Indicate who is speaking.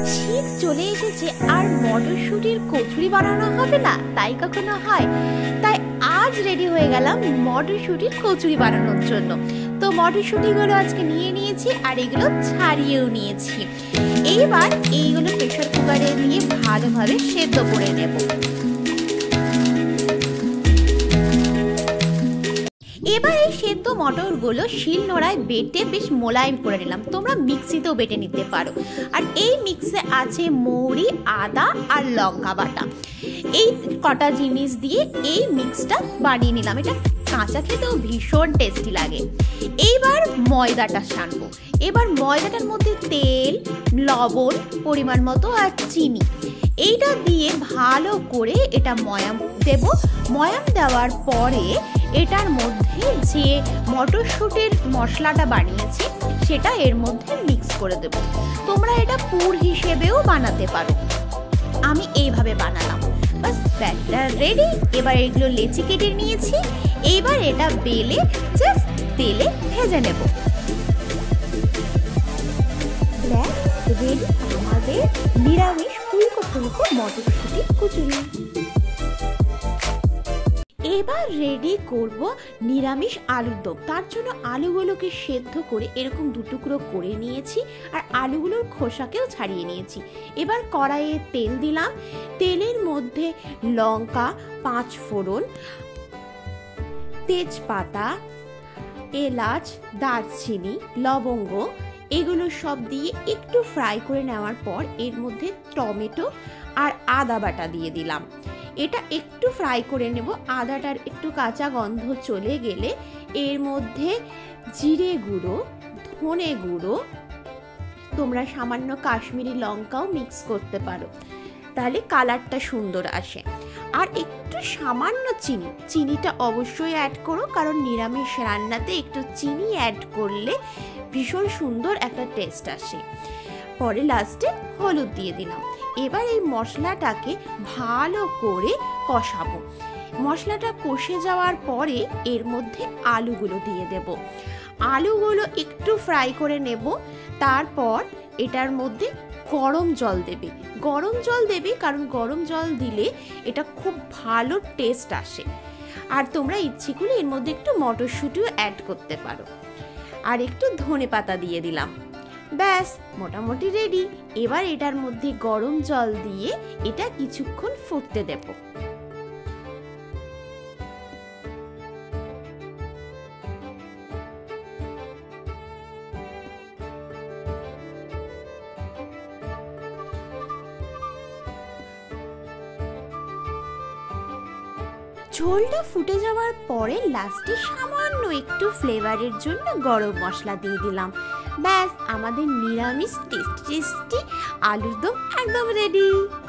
Speaker 1: শীত চলে এসেছে আর মটরশুঁটির কচুরি বানানো হবে না, তাই কখনো হয়? তাই আজ রেডি হয়ে গেলাম মটরশুঁটির কচুরি বানানোর জন্য। তো মটরশুঁটিগুলো আজকে নিয়ে নিয়েছি আর এগুলো ছাড়িয়েও নিয়েছি। এইবার এইগুলো প্রেসার কুকারে দিয়ে ভালোভাবে সেদ্ধ করে নেব। এবার এই সেদ্ধ মটরগুলো শিলনোড়ায় বেটে বেশ মোলায়েম করে নিলাম। তোমরা মিক্সিতেও বেটে নিতে পারো। আর এই মিক্সে আছে মৌরি, আদা আর লঙ্কা বাটা। এই কটা জিনিস দিয়ে এই মিক্সটা বানিয়ে নিলাম। এটা কাঁচা খেতেও ভীষণ টেস্টি লাগে। এইবার ময়দাটা সানবো। এবার ময়দাটার মধ্যে তেল, লবণ পরিমাণ মতো আর চিনি এইটা দিয়ে ভালো করে এটা ময়াম দেব। ময়াম দেওয়ার পরে এটার মধ্যে যে মটরশুঁটির মশলাটা বানিয়েছি সেটা এর মধ্যে মিক্স করে দেব। তোমরা এটা পুর হিসেবেও বানাতে পারো। আমি এইভাবে বানালাম। বাস ব্যাটার রেডি। এবার এগুলো লেচি কেটে নিয়েছি। এইবার এটা বেলে জাস্ট তেলে ভেজে নেব। ব্যাস রেডি আমাদের নিরামিষ ফুলকো ফুলকো মটরশুঁটি কচুরি। এবার রেডি করব নিরামিষ আলুর দম। তার জন্য আলুগুলোকে সেদ্ধ করে এরকম দুটুকরো করে নিয়েছি আর আলুগুলোর খোসাকেও ছাড়িয়ে নিয়েছি। এবার কড়াইয়ে তেল দিলাম। তেলের মধ্যে লঙ্কা, 5 ফোড়ন, তেজপাতা, এলাচ, দারচিনি, লবঙ্গ এগুলো সব দিয়ে একটু ফ্রাই করে নেওয়ার পর এর মধ্যে টমেটো আর আদা বাটা দিয়ে দিলাম। এটা একটু ফ্রাই করে নেব। আদাটার একটু কাঁচা গন্ধ চলে গেলে এর মধ্যে জিরে গুঁড়ো, ধনে গুঁড়ো, তোমরা সামান্য কাশ্মীরি লঙ্কাও মিক্স করতে পারো, তাহলে কালারটা সুন্দর আসে। আর একটু সামান্য চিনি, চিনিটা অবশ্যই অ্যাড করো, কারণ নিরামিষ রান্নাতে একটু চিনি অ্যাড করলে ভীষণ সুন্দর একটা টেস্ট আসে। পরে লাস্টে হলুদ দিয়ে দিলাম। এবার এই মশলাটাকে ভালো করে কষাবো। মশলাটা কষে যাওয়ার পরে এর মধ্যে আলুগুলো দিয়ে দেব। আলুগুলো একটু ফ্রাই করে নেব। তারপর এটার মধ্যে গরম জল দেবে। গরম জল দেবে কারণ গরম জল দিলে এটা খুব ভালো টেস্ট আসে। আর তোমরা ইচ্ছে করলে এর মধ্যে একটু মটরশুঁটিও অ্যাড করতে পারো। আর একটু ধনেপাতা দিয়ে দিলাম। ব্যাস মোটামুটি রেডি। এবার এটার মধ্যে গরম জল দিয়ে এটা কিছুক্ষণ ফুটতে দেব। ঝোলটা ফুটে যাওয়ার পরে লাস্টে সামান্য একটু ফ্লেভারের জন্য গরম মশলা দিয়ে দিলাম। ব্যাস আমাদের নিরামিষ টেস্টি আলুর দম একদম রেডি।